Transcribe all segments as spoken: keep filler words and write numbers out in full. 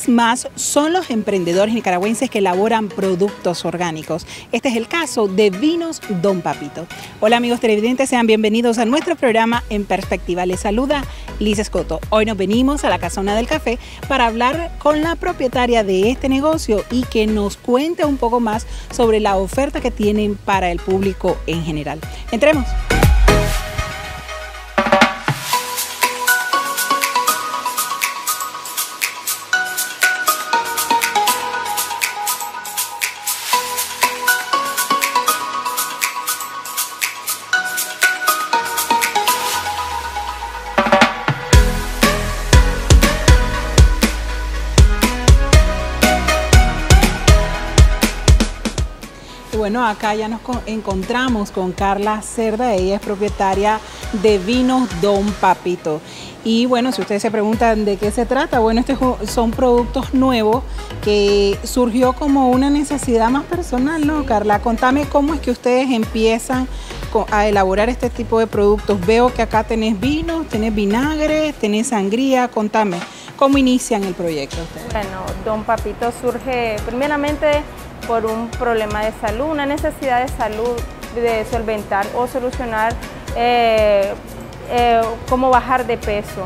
vez más son los emprendedores nicaragüenses que elaboran productos orgánicos. Este es el caso de Vinos Don Papito. Hola amigos televidentes, sean bienvenidos a nuestro programa En Perspectiva. Les saluda Liz Escoto. Hoy nos venimos a la Casona del Café para hablar con la propietaria de este negocio y que nos cuente un poco más sobre la oferta que tienen para el público en general. Entremos. Bueno, acá ya nos encontramos con Carla Cerda, ella es propietaria de Vinos Don Papito. Y bueno, si ustedes se preguntan de qué se trata, bueno, estos son productos nuevos que surgió como una necesidad más personal, ¿no, Carla? Contame cómo es que ustedes empiezan a elaborar este tipo de productos. Veo que acá tenés vinos, tenés vinagre, tenés sangría, contame, ¿cómo inician el proyecto ustedes? Bueno, Don Papito surge primeramente por un problema de salud, una necesidad de salud de solventar o solucionar eh, eh, cómo bajar de peso.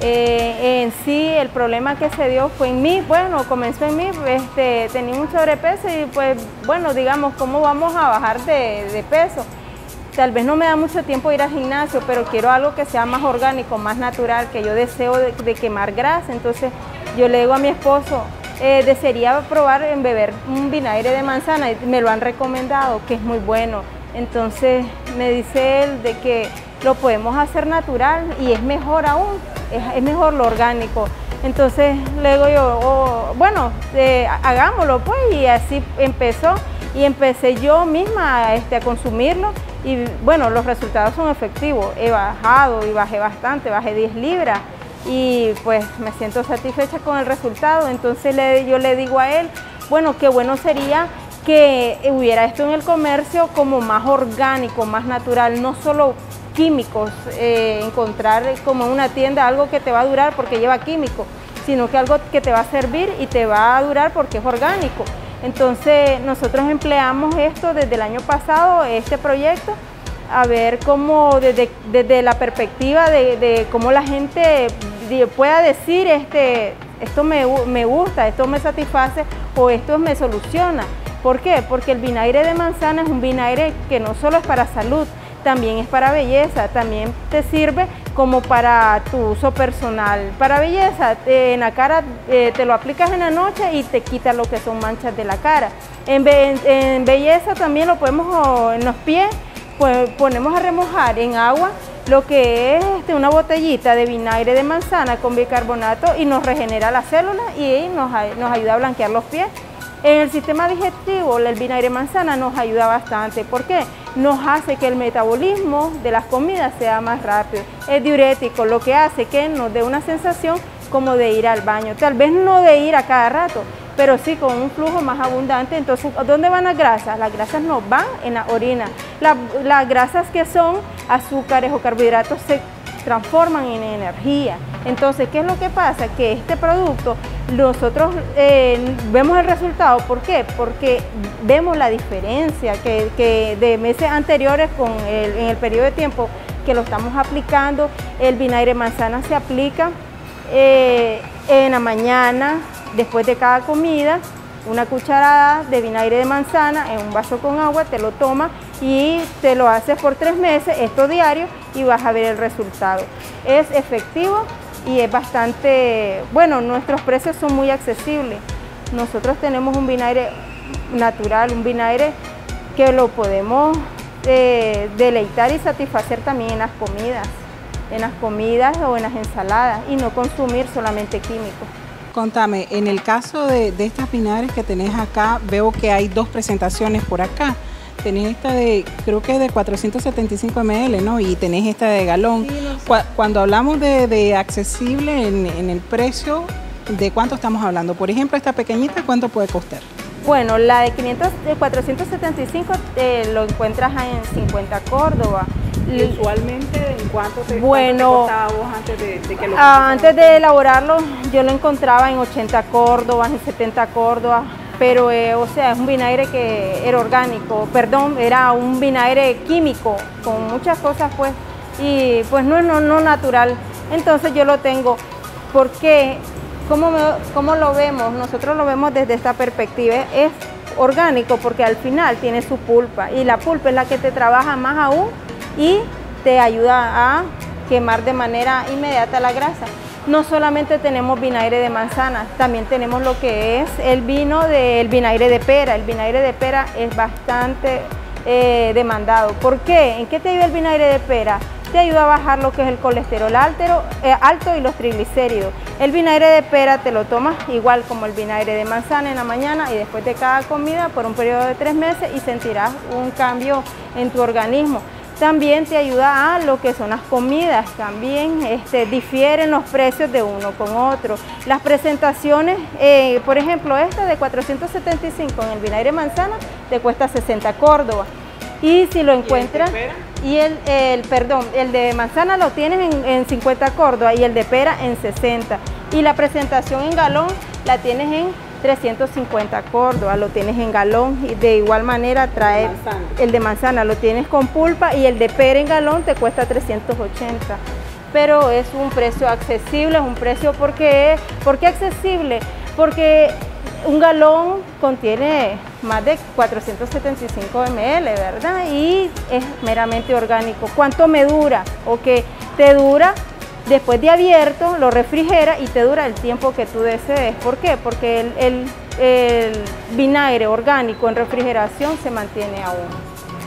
Eh, en sí el problema que se dio fue en mí, bueno, comenzó en mí, este, tenía un sobrepeso y pues bueno, digamos, ¿cómo vamos a bajar de, de peso? Tal vez no me da mucho tiempo ir al gimnasio, pero quiero algo que sea más orgánico, más natural, que yo deseo de, de quemar grasa. Entonces yo le digo a mi esposo, Eh, desearía probar en beber un vinagre de manzana y me lo han recomendado, que es muy bueno. Entonces me dice él de que lo podemos hacer natural y es mejor aún, es, es mejor lo orgánico. Entonces le digo yo, oh, bueno, eh, hagámoslo pues, y así empezó y empecé yo misma este, a consumirlo y bueno, los resultados son efectivos. He bajado y bajé bastante, bajé diez libras. Y pues me siento satisfecha con el resultado. Entonces le, yo le digo a él, bueno, qué bueno sería que hubiera esto en el comercio como más orgánico, más natural, no solo químicos, eh, encontrar como en una tienda algo que te va a durar porque lleva químicos, sino que algo que te va a servir y te va a durar porque es orgánico. Entonces nosotros empleamos esto desde el año pasado, este proyecto, a ver cómo desde, desde la perspectiva de, de cómo la gente pueda decir este, esto me, me gusta, esto me satisface o esto me soluciona. ¿Por qué? Porque el vinagre de manzana es un vinagre que no solo es para salud, también es para belleza, también te sirve como para tu uso personal. Para belleza, eh, en la cara eh, te lo aplicas en la noche y te quita lo que son manchas de la cara. En, be en belleza también lo podemos oh, en los pies, pues ponemos a remojar en agua lo que es este, una botellita de vinagre de manzana con bicarbonato y nos regenera las células y nos, nos ayuda a blanquear los pies. En el sistema digestivo, el vinagre de manzana nos ayuda bastante. ¿Por qué? Nos hace que el metabolismo de las comidas sea más rápido. Es diurético, lo que hace que nos dé una sensación como de ir al baño. Tal vez no de ir a cada rato, pero sí con un flujo más abundante. Entonces, ¿dónde van las grasas? Las grasas no van en la orina. La, las grasas que son azúcares o carbohidratos se transforman en energía. Entonces, ¿qué es lo que pasa? Que este producto, nosotros eh, vemos el resultado. ¿Por qué? Porque vemos la diferencia que, que de meses anteriores con el, en el periodo de tiempo que lo estamos aplicando. El vinagre de manzana se aplica eh, en la mañana, después de cada comida, una cucharada de vinagre de manzana en un vaso con agua, te lo tomas y te lo haces por tres meses, esto diario, y vas a ver el resultado. Es efectivo y es bastante, bueno, nuestros precios son muy accesibles. Nosotros tenemos un vinagre natural, un vinagre que lo podemos eh, deleitar y satisfacer también en las comidas, en las comidas o en las ensaladas y no consumir solamente químicos. Contame, en el caso de, de estas vinagres que tenés acá, veo que hay dos presentaciones por acá. Tenés esta de, creo que de cuatrocientos setenta y cinco mililitros, ¿no? Y tenés esta de galón. Sí, no sé. Cuando hablamos de, de accesible en, en el precio, ¿de cuánto estamos hablando? Por ejemplo, esta pequeñita, ¿cuánto puede costar? Bueno, la de, quinientos, de cuatrocientos setenta y cinco eh, lo encuentras en cincuenta Córdoba. Y usualmente cuánto te, bueno, cuánto te costaba vos antes de, de que lo ah, antes de elaborarlo yo lo encontraba en ochenta córdobas, en setenta córdobas, pero eh, o sea, es un vinagre que era orgánico, perdón, era un vinagre químico con muchas cosas pues, y pues no es no, no natural. Entonces yo lo tengo porque ¿cómo, me, ¿cómo lo vemos? Nosotros lo vemos desde esta perspectiva, es orgánico porque al final tiene su pulpa y la pulpa es la que te trabaja más aún y te ayuda a quemar de manera inmediata la grasa. No solamente tenemos vinagre de manzana, también tenemos lo que es el vino del vinagre de pera. El vinagre de pera es bastante eh, demandado. ¿Por qué? ¿En qué te ayuda el vinagre de pera? Te ayuda a bajar lo que es el colesterol alto, eh, alto y los triglicéridos. El vinagre de pera te lo tomas igual como el vinagre de manzana en la mañana y después de cada comida por un periodo de tres meses y sentirás un cambio en tu organismo. También te ayuda a lo que son las comidas, también este, difieren los precios de uno con otro. Las presentaciones, eh, por ejemplo, esta de cuatrocientos setenta y cinco en el vinagre de manzana te cuesta sesenta córdobas. Y si lo encuentras, y el, el, perdón, el de manzana lo tienes en, en cincuenta córdobas y el de pera en sesenta. Y la presentación en galón la tienes en trescientos cincuenta córdobas, lo tienes en galón y de igual manera trae el de manzana, lo tienes con pulpa y el de pera en galón te cuesta trescientos ochenta. Pero es un precio accesible, es un precio porque, ¿por qué accesible? Porque un galón contiene más de cuatrocientos setenta y cinco mililitros, ¿verdad? Y es meramente orgánico. ¿Cuánto me dura? O que te dura, después de abierto, lo refrigera y te dura el tiempo que tú desees. ¿Por qué? Porque el, el, el vinagre orgánico en refrigeración se mantiene aún.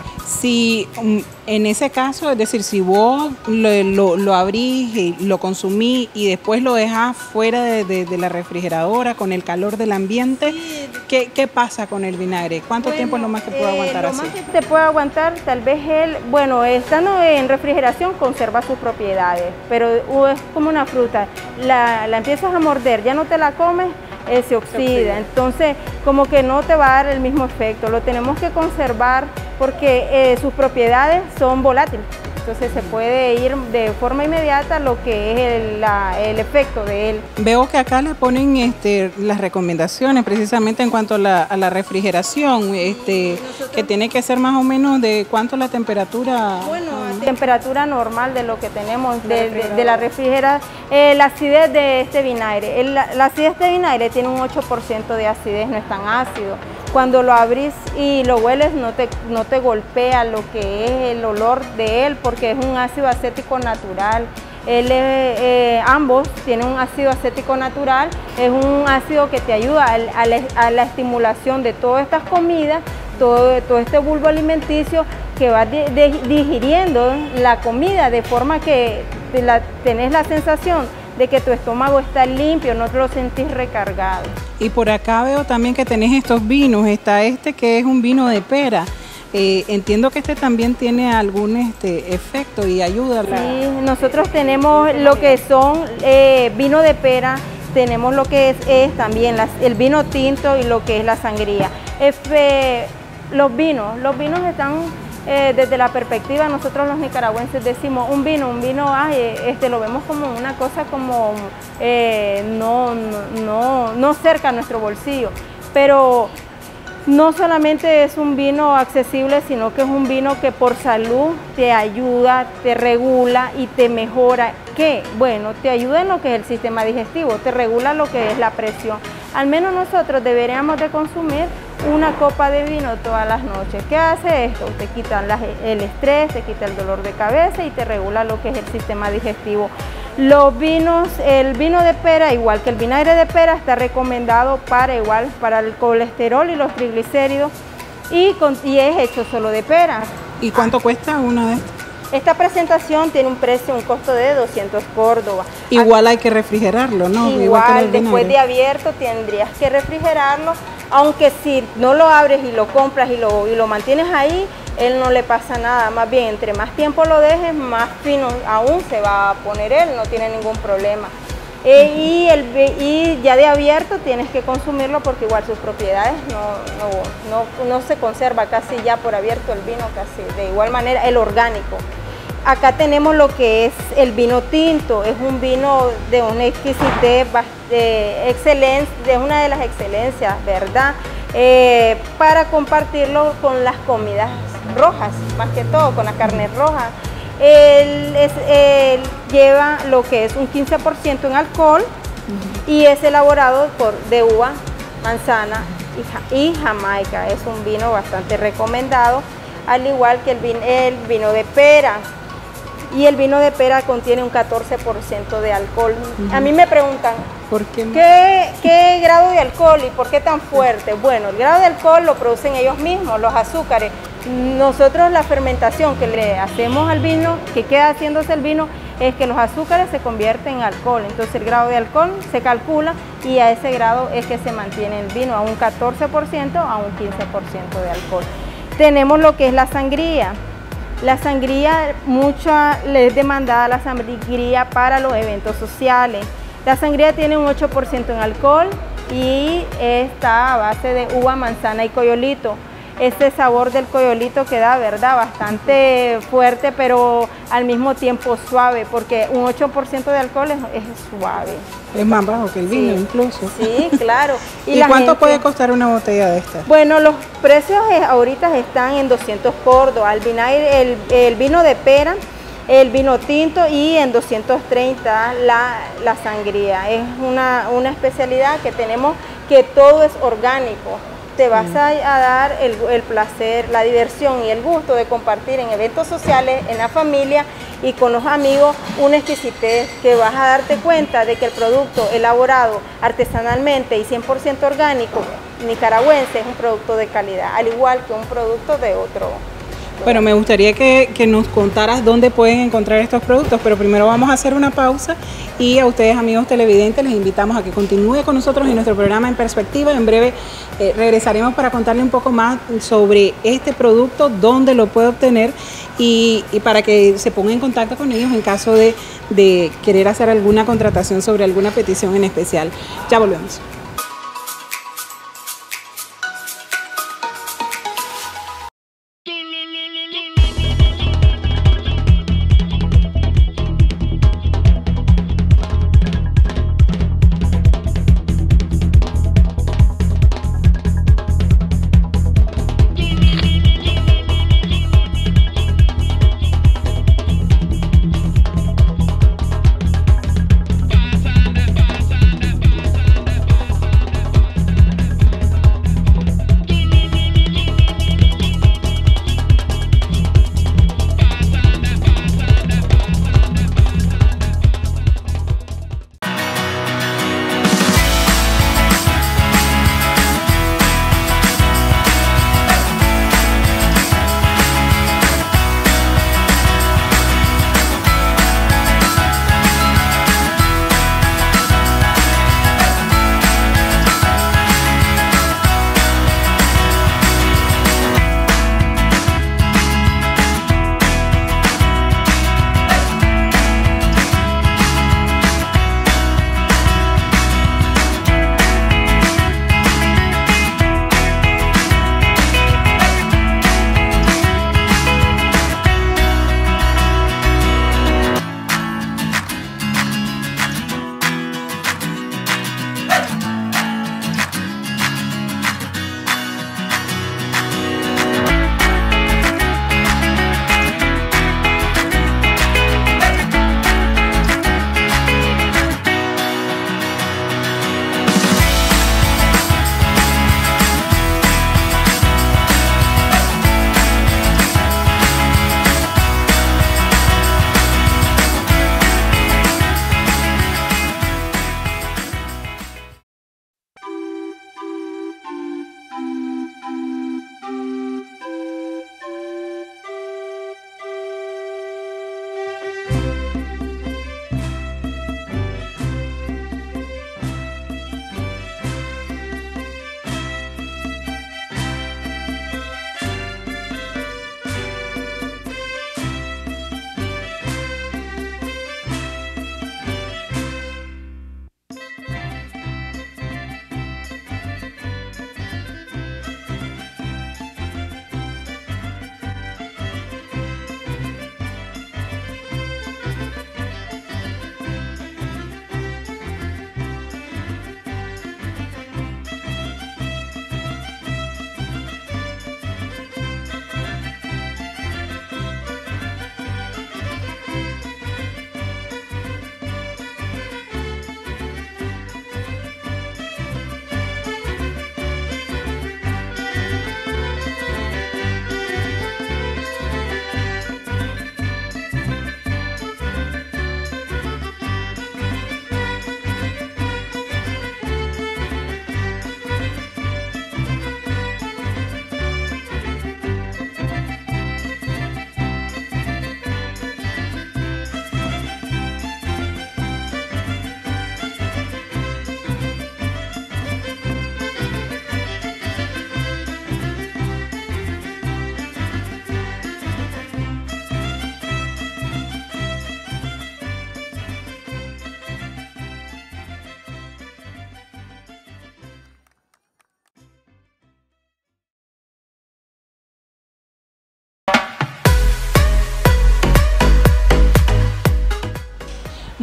Si en ese caso, es decir, si vos lo, lo, lo abrís y lo consumís y después lo dejás fuera de, de, de la refrigeradora con el calor del ambiente, ¿qué, qué pasa con el vinagre? ¿Cuánto bueno, tiempo es lo más que puede aguantar eh, así? Lo más que te puede aguantar, tal vez él, bueno, estando en refrigeración conserva sus propiedades, pero es como una fruta, la, la empiezas a morder, ya no te la comes, eh, se oxida, se oxida, entonces como que no te va a dar el mismo efecto, lo tenemos que conservar porque eh, sus propiedades son volátiles, entonces se puede ir de forma inmediata lo que es el, la, el efecto de él. Veo que acá le ponen este, las recomendaciones precisamente en cuanto a la, a la refrigeración, este, que tiene que ser más o menos de cuánto la temperatura. Bueno, uh, temperatura normal de lo que tenemos de, de, de la refrigeración. Eh, la acidez de este vinagre, el, la, la acidez de este vinagre tiene un ocho por ciento de acidez, no es tan ácido. Cuando lo abrís y lo hueles no te, no te golpea lo que es el olor de él porque es un ácido acético natural. Él, eh, ambos tienen un ácido acético natural, es un ácido que te ayuda a, a, la, a la estimulación de todas estas comidas, todo, todo este bulbo alimenticio que va de, de, digiriendo la comida de forma que te la, tenés la sensación de que tu estómago está limpio, no te lo sentís recargado. Y por acá veo también que tenés estos vinos, está este que es un vino de pera. Eh, entiendo que este también tiene algún este, efecto y ayuda. Sí, la... nosotros tenemos lo que son eh, vino de pera, tenemos lo que es, es también las, el vino tinto y lo que es la sangría. F, los vinos, los vinos están... Eh, desde la perspectiva, nosotros los nicaragüenses decimos un vino, un vino, ay, este, lo vemos como una cosa como eh, no, no, no cerca a nuestro bolsillo, pero no solamente es un vino accesible, sino que es un vino que por salud te ayuda, te regula y te mejora. ¿Qué? Bueno, te ayuda en lo que es el sistema digestivo, te regula lo que es la presión. Al menos nosotros deberíamos de consumir una copa de vino todas las noches. ¿Qué hace esto? Te quita la, el estrés, te quita el dolor de cabeza y te regula lo que es el sistema digestivo. Los vinos, el vino de pera, igual que el vinagre de pera, está recomendado para igual para el colesterol y los triglicéridos y, con, y es hecho solo de pera. ¿Y cuánto cuesta una de estas? Esta presentación tiene un precio, un costo de doscientos córdobas. Igual hay que refrigerarlo, ¿no? Igual, igual después de abierto tendrías que refrigerarlo, aunque si no lo abres y lo compras y lo, y lo mantienes ahí, él no le pasa nada. Más bien, entre más tiempo lo dejes, más fino aún se va a poner él, no tiene ningún problema. Eh, y, el, y ya de abierto tienes que consumirlo porque igual sus propiedades no, no, no, no se conserva casi ya por abierto el vino, casi de igual manera el orgánico. acá tenemos lo que es el vino tinto, es un vino de una exquisitez, de excelencia, de una de las excelencias, ¿verdad? Eh, para compartirlo con las comidas rojas, más que todo con las carnes rojas. Él, es, él lleva lo que es un quince por ciento en alcohol uh-huh. y es elaborado por, de uva, manzana y, y jamaica. Es un vino bastante recomendado, al igual que el vino, el vino de pera. Y el vino de pera contiene un catorce por ciento de alcohol. Uh-huh. A mí me preguntan, ¿por qué? ¿qué, ¿qué grado de alcohol y por qué tan fuerte? Bueno, el grado de alcohol lo producen ellos mismos, los azúcares. Nosotros la fermentación que le hacemos al vino, que queda haciéndose el vino, es que los azúcares se convierten en alcohol. Entonces el grado de alcohol se calcula y a ese grado es que se mantiene el vino, a un catorce por ciento a un quince por ciento de alcohol. Tenemos lo que es la sangría. La sangría, mucha le es demandada la sangría para los eventos sociales. La sangría tiene un ocho por ciento en alcohol y está a base de uva, manzana y coyolito. Este sabor del coyolito queda, ¿verdad?, bastante fuerte, pero al mismo tiempo suave, porque un ocho por ciento de alcohol es, es suave. Es más bajo que el vino, sí, incluso. Sí, claro. ¿Y, ¿Y cuánto gente, puede costar una botella de esta? Bueno, los precios ahorita están en doscientos córdobas. El, vinagre, el, el vino de pera, el vino tinto y en doscientos treinta la, la sangría. Es una, una especialidad que tenemos, que todo es orgánico. Te vas a, a dar el, el placer, la diversión y el gusto de compartir en eventos sociales, en la familia y con los amigos, una exquisitez que vas a darte cuenta de que el producto elaborado artesanalmente y cien por ciento orgánico nicaragüense es un producto de calidad, al igual que un producto de otro. Bueno, me gustaría que, que nos contaras dónde pueden encontrar estos productos, pero primero vamos a hacer una pausa y a ustedes, amigos televidentes, les invitamos a que continúe con nosotros en nuestro programa En Perspectiva. En breve eh, regresaremos para contarle un poco más sobre este producto, dónde lo puede obtener y, y para que se ponga en contacto con ellos en caso de, de querer hacer alguna contratación sobre alguna petición en especial. Ya volvemos.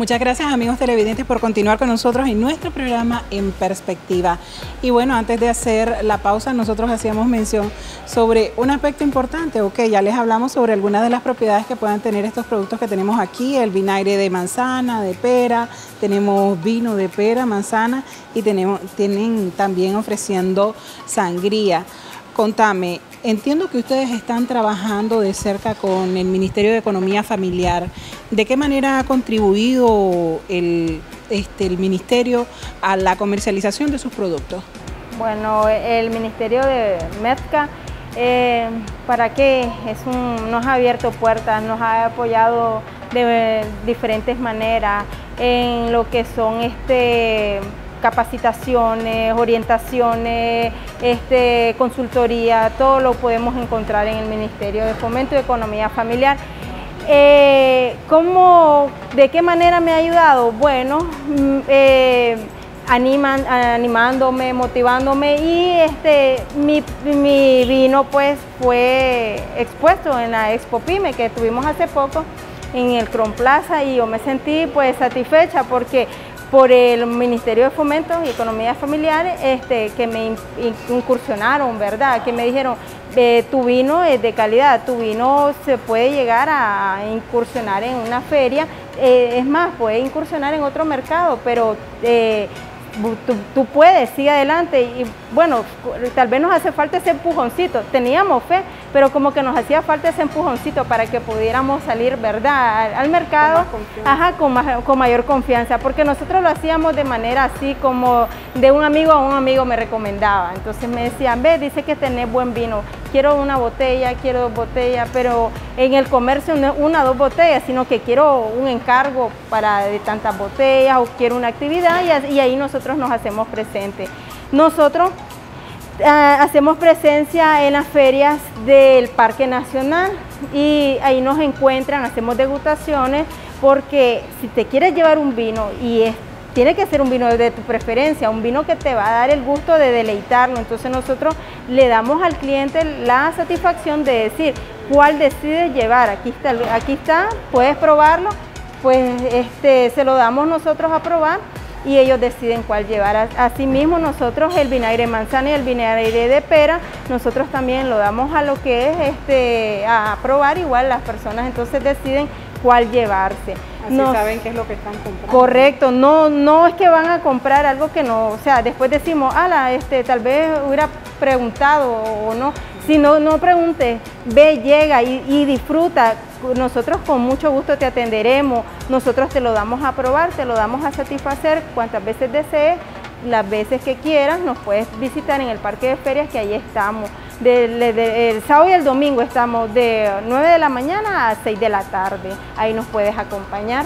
Muchas gracias, amigos televidentes, por continuar con nosotros en nuestro programa En Perspectiva. Y bueno, antes de hacer la pausa, nosotros hacíamos mención sobre un aspecto importante. Ok, ya les hablamos sobre algunas de las propiedades que puedan tener estos productos que tenemos aquí, el vinagre de manzana, de pera, tenemos vino de pera, manzana y tenemos, tienen también ofreciendo sangría. Contame, entiendo que ustedes están trabajando de cerca con el Ministerio de Economía Familiar. ¿De qué manera ha contribuido el, este, el Ministerio a la comercialización de sus productos? Bueno, el Ministerio de MEDCA, eh, ¿para qué? Es un, nos ha abierto puertas, nos ha apoyado de diferentes maneras en lo que son este... capacitaciones, orientaciones, este, consultoría, todo lo podemos encontrar en el Ministerio de Fomento y Economía Familiar. Eh, ¿cómo, ¿De qué manera me ha ayudado? Bueno, eh, animan, animándome, motivándome y este, mi, mi vino pues fue expuesto en la Expo Pyme que tuvimos hace poco en el Cron Plaza y yo me sentí pues satisfecha porque por el Ministerio de Fomento y Economía Familiar, este, que me incursionaron, ¿verdad? Que me dijeron, eh, tu vino es de calidad, tu vino se puede llegar a incursionar en una feria, eh, es más, puede incursionar en otro mercado, pero eh, tú, tú puedes, sigue adelante. Y bueno, tal vez nos hace falta ese empujoncito, teníamos fe, pero como que nos hacía falta ese empujoncito para que pudiéramos salir, ¿verdad?, al, al mercado, con, ajá, con, más, con mayor confianza, porque nosotros lo hacíamos de manera así como de un amigo a un amigo me recomendaba, entonces me decían, ve, dice que tenés buen vino, quiero una botella, quiero dos botellas, pero en el comercio no es una o dos botellas, sino que quiero un encargo para de tantas botellas o quiero una actividad y, y ahí nosotros nos hacemos presentes. Nosotros uh, hacemos presencia en las ferias del Parque Nacional y ahí nos encuentran, hacemos degustaciones, porque si te quieres llevar un vino y es, tiene que ser un vino de tu preferencia, un vino que te va a dar el gusto de deleitarlo, entonces nosotros le damos al cliente la satisfacción de decir cuál decides llevar, aquí está, aquí está, puedes probarlo, pues este, se lo damos nosotros a probar y ellos deciden cuál llevar. Asimismo nosotros el vinagre de manzana y el vinagre de pera, nosotros también lo damos a lo que es este, a probar, igual las personas entonces deciden cuál llevarse. Así no saben qué es lo que están comprando. Correcto, no, no es que van a comprar algo que no, o sea, después decimos, ala, este, tal vez hubiera preguntado o no, si no, no pregunte, ve, llega y, y disfruta, nosotros con mucho gusto te atenderemos, nosotros te lo damos a probar, te lo damos a satisfacer cuantas veces desees, las veces que quieras, nos puedes visitar en el Parque de Ferias, que ahí estamos. De, de, de, el sábado y el domingo estamos de nueve de la mañana a seis de la tarde, ahí nos puedes acompañar.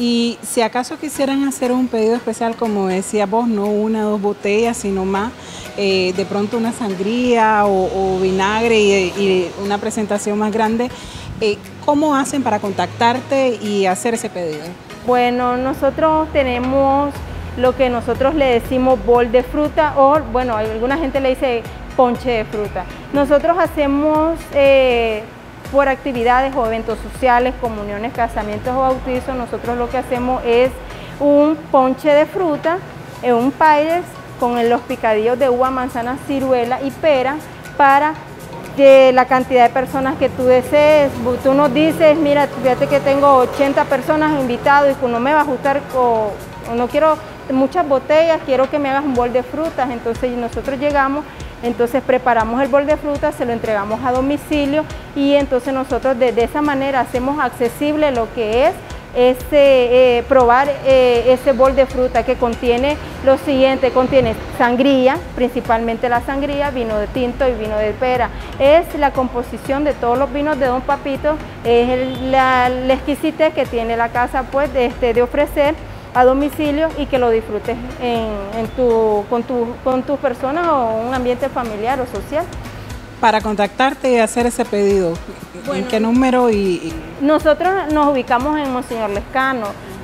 Y si acaso quisieran hacer un pedido especial, como decía vos, no una o dos botellas, sino más, eh, de pronto una sangría o, o vinagre y, y una presentación más grande, eh, ¿cómo hacen para contactarte y hacer ese pedido? Bueno, nosotros tenemos lo que nosotros le decimos bol de fruta o, bueno, alguna gente le dice ponche de fruta. Nosotros hacemos eh, por actividades o eventos sociales, comuniones, casamientos o bautizos, nosotros lo que hacemos es un ponche de fruta, eh, un país con los picadillos de uva, manzana, ciruela y pera para que la cantidad de personas que tú desees. Tú nos dices, mira, fíjate que tengo ochenta personas invitados y que no me va a ajustar o, o no quiero muchas botellas, quiero que me hagas un bol de frutas, entonces nosotros llegamos, entonces preparamos el bol de frutas, se lo entregamos a domicilio y entonces nosotros de, de esa manera hacemos accesible lo que es ese, eh, probar eh, ese bol de fruta que contiene lo siguiente, contiene sangría, principalmente la sangría, vino de tinto y vino de pera. Es la composición de todos los vinos de Don Papito, es el, la, la exquisitez que tiene la casa pues de, este, de ofrecer a domicilio y que lo disfrutes en, en tu, con, tu, con tus personas o un ambiente familiar o social. Para contactarte y hacer ese pedido, bueno, ¿en qué número? Y, y... Nosotros nos ubicamos en Monseñor Lescano,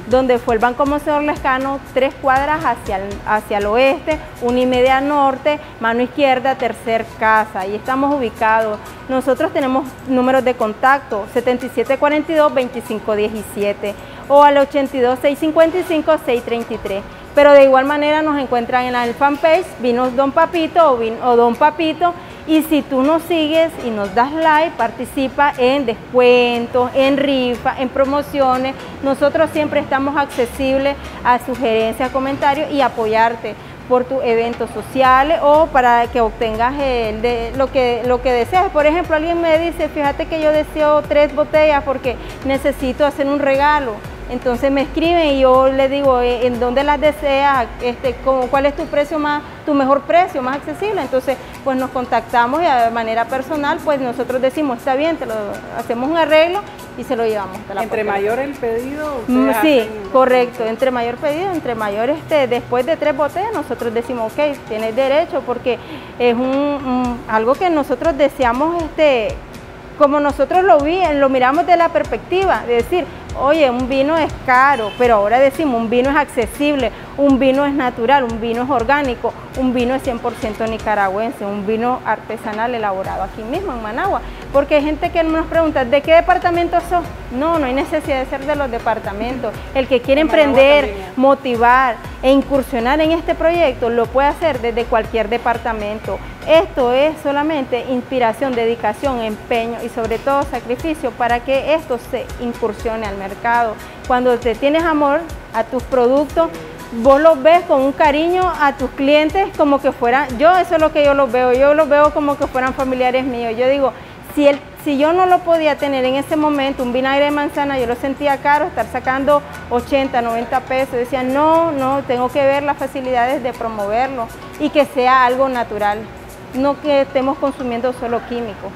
donde fue el Banco Monseñor Lescano, tres cuadras hacia el, hacia el oeste, una y media al norte, mano izquierda, tercer casa. Ahí estamos ubicados. Nosotros tenemos números de contacto, setenta y siete cuarenta y dos, veinticinco diecisiete o al ochenta y dos, seiscientos cincuenta y cinco, seiscientos treinta y tres. Pero de igual manera nos encuentran en el fanpage Vinos Don Papito o, Vin, o Don Papito. Y si tú nos sigues y nos das like, participa en descuentos, en rifas, en promociones. Nosotros siempre estamos accesibles a sugerencias, comentarios y apoyarte por tus eventos sociales o para que obtengas el de, lo, que, lo que deseas. Por ejemplo, alguien me dice, fíjate que yo deseo tres botellas porque necesito hacer un regalo. Entonces me escriben y yo le digo, ¿en dónde las deseas? Este, ¿Cuál es tu precio más, tu mejor precio, más accesible? Entonces, pues nos contactamos y de manera personal, pues nosotros decimos, está bien, te lo, hacemos un arreglo y se lo llevamos hasta la Entre puerta. mayor el pedido, Mm, sí, hacen... correcto, entre mayor pedido, entre mayor, este, después de tres botellas, nosotros decimos, ok, tienes derecho, porque es un, un, algo que nosotros deseamos, este, como nosotros lo, vi, lo miramos de la perspectiva, de decir, oye, un vino es caro, pero ahora decimos, un vino es accesible, un vino es natural, un vino es orgánico, un vino es cien por ciento nicaragüense, un vino artesanal elaborado aquí mismo en Managua. Porque hay gente que nos pregunta, ¿de qué departamento sos? No, no hay necesidad de ser de los departamentos. El que quiere emprender, motivar e incursionar en este proyecto, lo puede hacer desde cualquier departamento. Esto es solamente inspiración, dedicación, empeño y sobre todo sacrificio para que esto se incursione al mercado. Cuando te tienes amor a tus productos, vos los ves con un cariño a tus clientes como que fueran, yo eso es lo que yo los veo, yo los veo como que fueran familiares míos. Yo digo, si, el, si yo no lo podía tener en ese momento, un vinagre de manzana, yo lo sentía caro, estar sacando ochenta, noventa pesos, decía, no, no, tengo que ver las facilidades de promoverlo y que sea algo natural, no que estemos consumiendo solo químicos.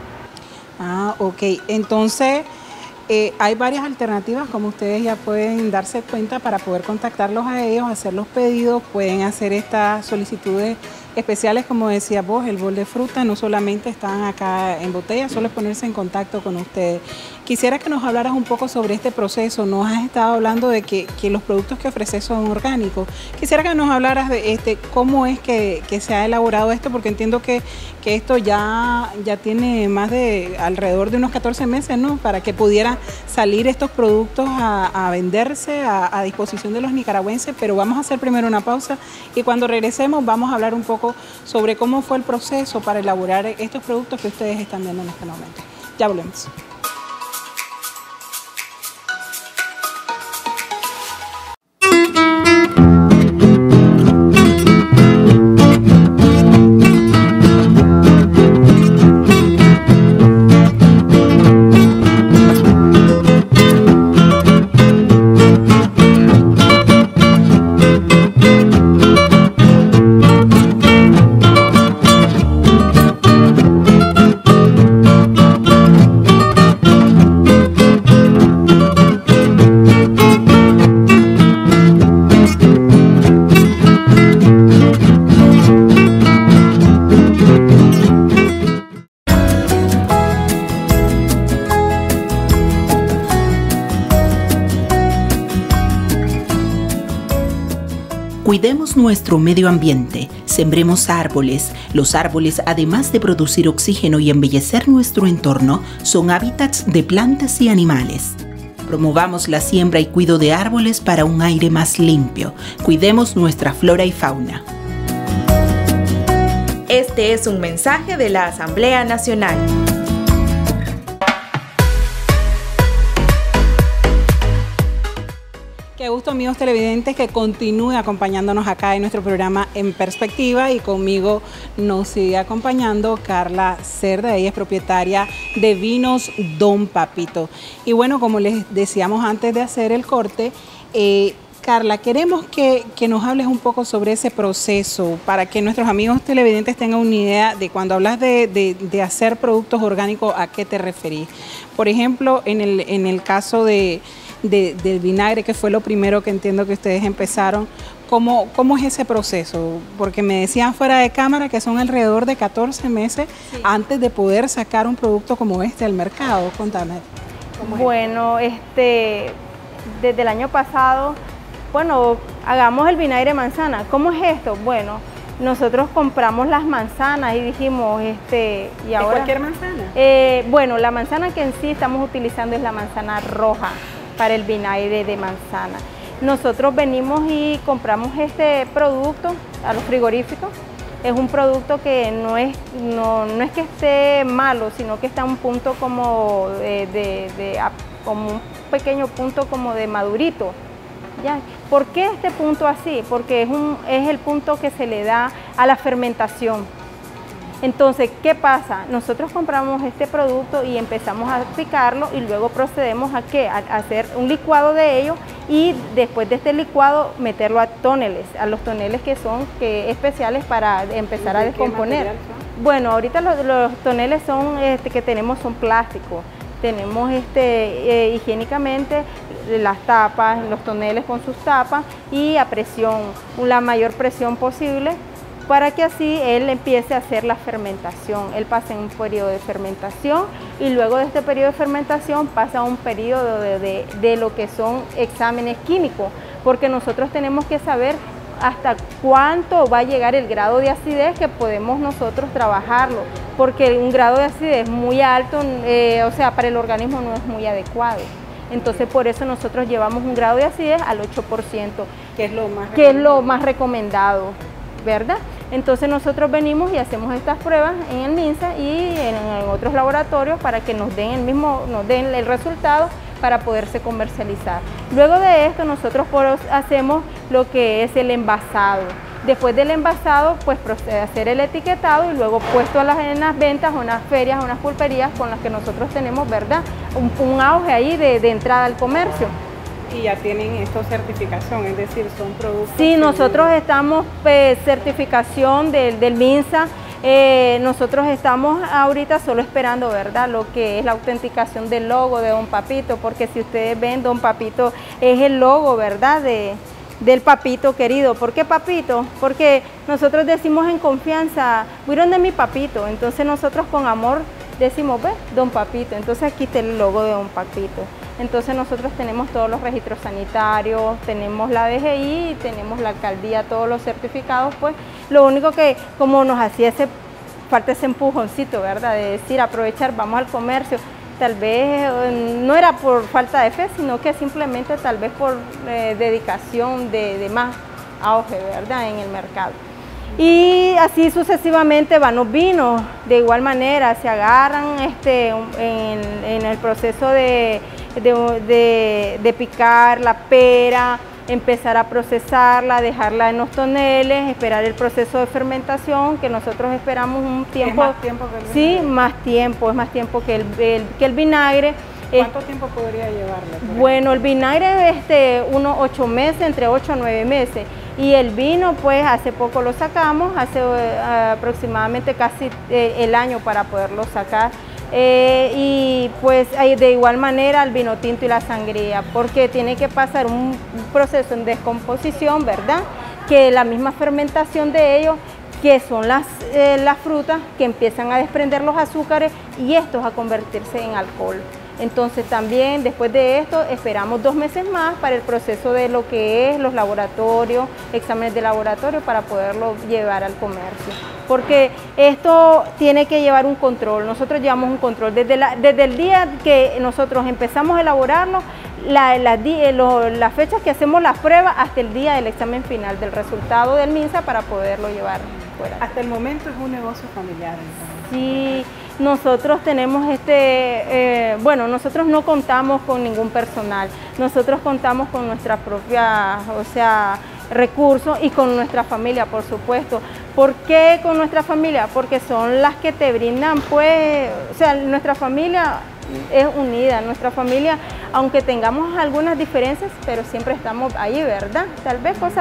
Ah, ok, entonces... Eh, hay varias alternativas, como ustedes ya pueden darse cuenta, para poder contactarlos a ellos, hacer los pedidos, pueden hacer estas solicitudes especiales, como decía vos, el bol de fruta, no solamente están acá en botella, solo es ponerse en contacto con ustedes. Quisiera que nos hablaras un poco sobre este proceso. Nos has estado hablando de que, que los productos que ofreces son orgánicos. Quisiera que nos hablaras de este, cómo es que, que se ha elaborado esto, porque entiendo que, que esto ya, ya tiene más de alrededor de unos catorce meses, ¿no? Para que pudieran salir estos productos a, a venderse a, a disposición de los nicaragüenses, pero vamos a hacer primero una pausa y cuando regresemos vamos a hablar un poco sobre cómo fue el proceso para elaborar estos productos que ustedes están viendo en este momento. Ya volvemos. Cuidemos nuestro medio ambiente, sembremos árboles. Los árboles, además de producir oxígeno y embellecer nuestro entorno, son hábitats de plantas y animales. Promovamos la siembra y cuidado de árboles para un aire más limpio. Cuidemos nuestra flora y fauna. Este es un mensaje de la Asamblea Nacional. Qué gusto, amigos televidentes, que continúe acompañándonos acá en nuestro programa En Perspectiva, y conmigo nos sigue acompañando Carla Cerda. Ella es propietaria de Vinos Don Papito. Y bueno, como les decíamos antes de hacer el corte, eh, Carla, queremos que, que nos hables un poco sobre ese proceso para que nuestros amigos televidentes tengan una idea de cuando hablas de, de, de hacer productos orgánicos, ¿a qué te referís? Por ejemplo, en el, en el caso de... De, del vinagre, que fue lo primero que entiendo que ustedes empezaron, ¿cómo, cómo es ese proceso? Porque me decían fuera de cámara que son alrededor de catorce meses sí. antes de poder sacar un producto como este al mercado. Contame. Bueno, este, desde el año pasado, bueno, hagamos el vinagre de manzana. ¿Cómo es esto? Bueno, nosotros compramos las manzanas y dijimos, este, y ahora... ¿De cualquier manzana? Eh, bueno, la manzana que en sí estamos utilizando es la manzana roja para el vinagre de manzana. Nosotros venimos y compramos este producto a los frigoríficos. Es un producto que no es, no, no es que esté malo, sino que está a un punto como de, de, de como un pequeño punto como de madurito. ¿Ya? ¿Por qué este punto así? Porque es, un, es el punto que se le da a la fermentación. Entonces, ¿qué pasa? Nosotros compramos este producto y empezamos a picarlo y luego procedemos a ¿qué? A hacer un licuado de ello y después de este licuado meterlo a toneles, a los toneles que son que, especiales para empezar a descomponer. Bueno, ahorita los, los toneles son, este, que tenemos son plásticos. Tenemos este, eh, higiénicamente las tapas, los toneles con sus tapas y a presión, la mayor presión posible, para que así él empiece a hacer la fermentación. Él pasa en un periodo de fermentación y luego de este periodo de fermentación pasa a un periodo de, de, de lo que son exámenes químicos, porque nosotros tenemos que saber hasta cuánto va a llegar el grado de acidez que podemos nosotros trabajarlo, porque un grado de acidez muy alto, eh, o sea, para el organismo no es muy adecuado. Entonces, por eso nosotros llevamos un grado de acidez al ocho por ciento, que es lo más que es lo más recomendado, ¿verdad? Entonces nosotros venimos y hacemos estas pruebas en el MINSA y en, en otros laboratorios para que nos den el mismo, nos den el resultado para poderse comercializar. Luego de esto nosotros hacemos lo que es el envasado. Después del envasado, pues procede a hacer el etiquetado y luego puesto a las, en las ventas, unas ferias, unas pulperías con las que nosotros tenemos, ¿verdad? Un, un auge ahí de, de entrada al comercio. Y ya tienen esto certificación, es decir, son productos... Sí, nosotros estamos pues, certificación del, del MINSA. Eh, nosotros estamos ahorita solo esperando, ¿verdad?, lo que es la autenticación del logo de Don Papito, porque si ustedes ven, Don Papito es el logo, ¿verdad?, de, del papito querido. ¿Por qué papito? Porque nosotros decimos en confianza, fueron de mi papito, entonces nosotros con amor decimos, ve, Don Papito, entonces aquí está el logo de Don Papito. Entonces nosotros tenemos todos los registros sanitarios, tenemos la D G I, tenemos la alcaldía, todos los certificados, pues lo único que como nos hacía ese, falta ese empujoncito, ¿verdad?, de decir, aprovechar, vamos al comercio, tal vez no era por falta de fe, sino que simplemente tal vez por eh, dedicación de, de más auge, ¿verdad?, en el mercado. Y así sucesivamente van los vinos, de igual manera se agarran este, en, en el proceso de, de, de, de picar la pera, empezar a procesarla, dejarla en los toneles, esperar el proceso de fermentación, que nosotros esperamos un tiempo. ¿Es más tiempo que el Sí, vinagre? más tiempo, es más tiempo que el, el, que el vinagre. ¿Cuánto tiempo podría llevarle? Bueno, el vinagre este, unos ocho meses, entre ocho a nueve meses. Y el vino, pues hace poco lo sacamos, hace uh, aproximadamente casi eh, el año para poderlo sacar. Eh, y pues de igual manera el vino tinto y la sangría, porque tiene que pasar un, un proceso en descomposición, ¿verdad? Que la misma fermentación de ellos, que son las, eh, las frutas que empiezan a desprender los azúcares y estos a convertirse en alcohol. Entonces también después de esto esperamos dos meses más para el proceso de lo que es los laboratorios, exámenes de laboratorio para poderlo llevar al comercio. Porque esto tiene que llevar un control, nosotros llevamos un control desde, la, desde el día que nosotros empezamos a elaborarlo, la, la, lo, las fechas que hacemos las pruebas hasta el día del examen final del resultado del MINSA para poderlo llevar fuera. Hasta el momento es un negocio familiar, entonces. Sí. Nosotros tenemos este, eh, bueno, nosotros no contamos con ningún personal, nosotros contamos con nuestra propia, o sea, recursos y con nuestra familia, por supuesto. ¿Por qué con nuestra familia? Porque son las que te brindan, pues, o sea, nuestra familia es unida, nuestra familia, aunque tengamos algunas diferencias, pero siempre estamos ahí, ¿verdad? Tal vez cosas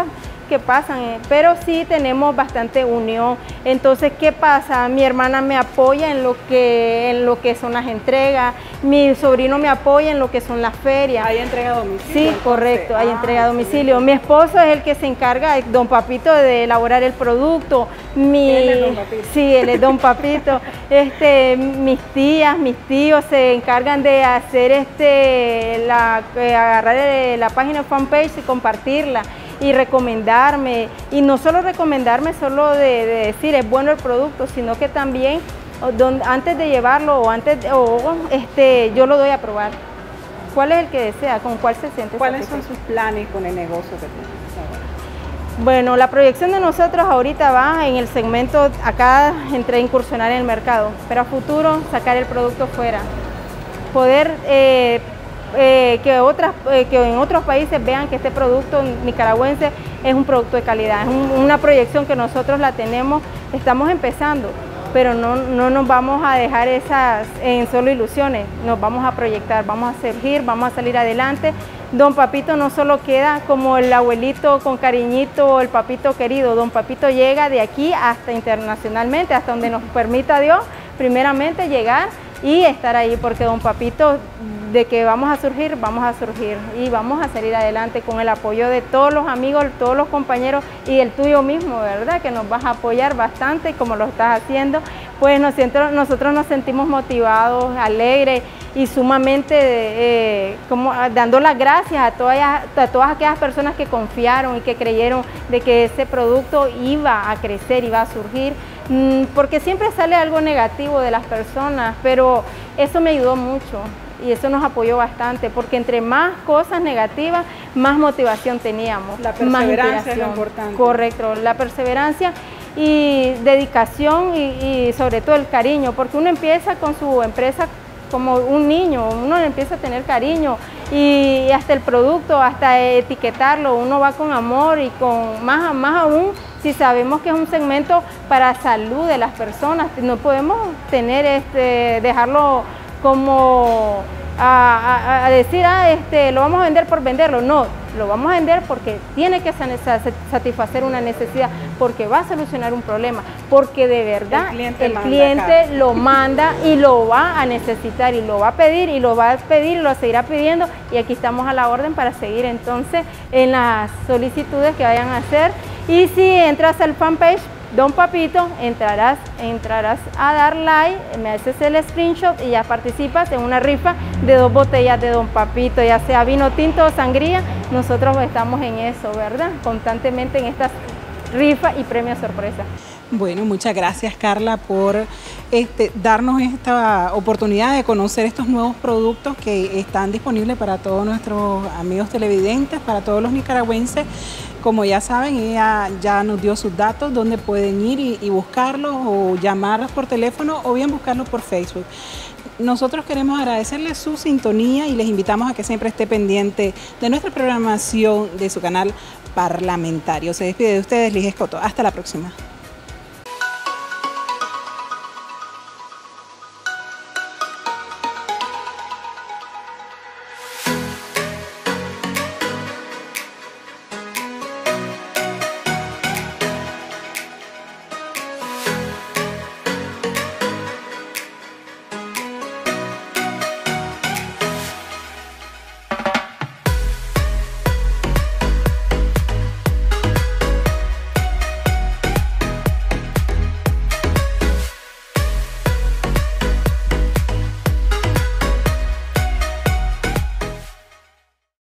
que pasan, eh, pero sí tenemos bastante unión. Entonces, ¿qué pasa? Mi hermana me apoya en lo que, en lo que son las entregas, mi sobrino me apoya en lo que son las ferias. ¿Hay entrega a domicilio? Sí, Entonces, correcto, hay ah, entrega a domicilio. excelente. Mi esposo es el que se encarga, don Papito, de elaborar el producto. Mi, Él es don Papito. Sí, él es don Papito. este, mis tías, mis tíos se encargan de hacer este, la, eh, agarrar eh, la página fanpage y compartirla y recomendarme, y no solo recomendarme solo de, de decir es bueno el producto, sino que también donde, antes de llevarlo o antes de, o, este, yo lo doy a probar. ¿Cuál es el que desea? ¿Con cuál se siente? ¿Cuáles son satisfecho? sus planes con el negocio que tienen ahora? Bueno, la proyección de nosotros ahorita va en el segmento, acá entre incursionar en el mercado, pero a futuro sacar el producto fuera, poder eh, eh, que, otras, eh, que en otros países vean que este producto nicaragüense es un producto de calidad, es un, una proyección que nosotros la tenemos, estamos empezando, pero no, no nos vamos a dejar esas en solo ilusiones, nos vamos a proyectar, vamos a surgir, vamos a salir adelante. Don Papito no solo queda como el abuelito con cariñito o el papito querido, Don Papito llega de aquí hasta internacionalmente, hasta donde nos permita Dios, primeramente llegar y estar ahí, porque Don Papito, de que vamos a surgir, vamos a surgir y vamos a salir adelante con el apoyo de todos los amigos, todos los compañeros y el tuyo mismo, ¿verdad? Que nos vas a apoyar bastante como lo estás haciendo. Pues nosotros, nosotros nos sentimos motivados, alegres y sumamente eh, como dando las gracias a todas, a todas aquellas personas que confiaron y que creyeron de que ese producto iba a crecer, iba a surgir, porque siempre sale algo negativo de las personas, pero eso me ayudó mucho y eso nos apoyó bastante, porque entre más cosas negativas, más motivación teníamos. La perseverancia más es lo importante. Correcto, la perseverancia y dedicación y, y sobre todo el cariño, porque uno empieza con su empresa como un niño, uno empieza a tener cariño y hasta el producto, hasta etiquetarlo, uno va con amor y con más, más aún si sabemos que es un segmento para salud de las personas, no podemos tener este, dejarlo como a, a, a decir, ah, este, lo vamos a vender por venderlo, no, lo vamos a vender porque tiene que satisfacer una necesidad, porque va a solucionar un problema, porque de verdad el cliente, el manda cliente lo manda y lo va a necesitar y lo va a pedir y lo va a pedir y lo seguirá pidiendo, y aquí estamos a la orden para seguir entonces en las solicitudes que vayan a hacer. Y si entras al fanpage Don Papito, entrarás, entrarás a dar like, me haces el screenshot y ya participas en una rifa de dos botellas de Don Papito, ya sea vino tinto o sangría. Nosotros estamos en eso, ¿verdad? Constantemente en estas rifas y premios sorpresa. Bueno, muchas gracias, Carla, por este, darnos esta oportunidad de conocer estos nuevos productos que están disponibles para todos nuestros amigos televidentes, para todos los nicaragüenses. Como ya saben, ella ya nos dio sus datos, donde pueden ir y, y buscarlos o llamarlos por teléfono o bien buscarlos por Facebook. Nosotros queremos agradecerles su sintonía y les invitamos a que siempre esté pendiente de nuestra programación de su canal parlamentario. Se despide de ustedes, Ligia Escoto. Hasta la próxima.